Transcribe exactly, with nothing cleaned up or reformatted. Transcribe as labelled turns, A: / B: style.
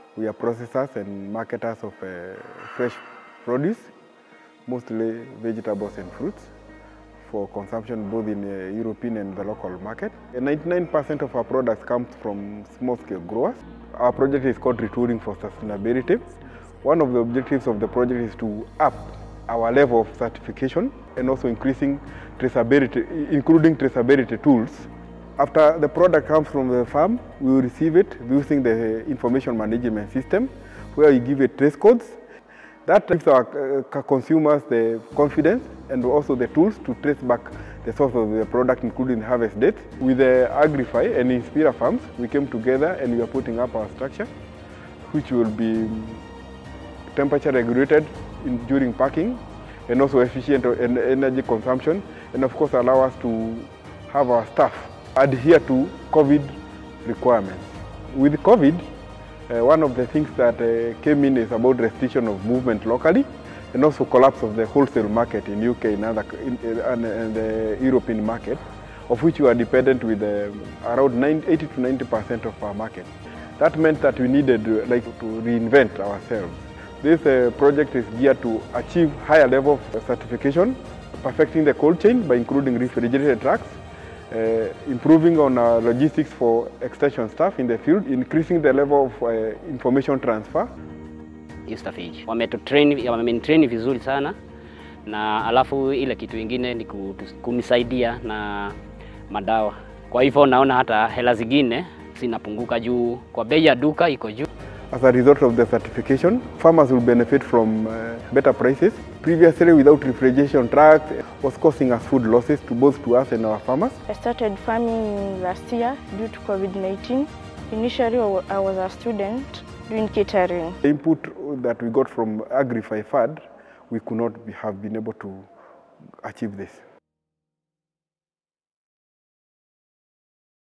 A: We are processors and marketers of uh, fresh produce, mostly vegetables and fruits, for consumption both in the European and the local market. ninety-nine percent of our products come from small-scale growers. Our project is called Retooling for Sustainability. One of the objectives of the project is to up our level of certification and also increasing traceability, including traceability tools. After the product comes from the farm, we will receive it using the information management system, where we give it trace codes. That gives our uh, consumers the confidence and also the tools to trace back the source of the product, including the harvest date. With the Agrify and Inspira farms, we came together and we are putting up our structure, which will be temperature regulated in, during packing, and also efficient in energy consumption, and of course allow us to have our staff adhere to COVID requirements. With COVID, uh, one of the things that uh, came in is about restriction of movement locally, and also collapse of the wholesale market in U K and, other, in, in, in the European market, of which we are dependent with uh, around eighty to ninety percent of our market. That meant that we needed uh, like, to reinvent ourselves. This uh, project is geared to achieve higher level of certification, perfecting the cold chain by including refrigerated trucks, uh, improving on our logistics for extension staff in the field, increasing the level of uh, information transfer.
B: Instafage wametutrain, wamenitrain vizuri sana, na alafu ile kitu ingine ni kunisaidia na madawa. Kwa hivyo naona hata hela zingine zinapunguka juu kwa bei ya duka iko juu.
A: As a result of the certification, farmers will benefit from uh, better prices. Previously, without refrigeration trucks, was causing us food losses to both to us and our farmers.
C: I started farming last year due to COVID nineteen. Initially, I was a student doing catering.
A: The input that we got from Agrify F A D, we could not be, have been able to achieve this.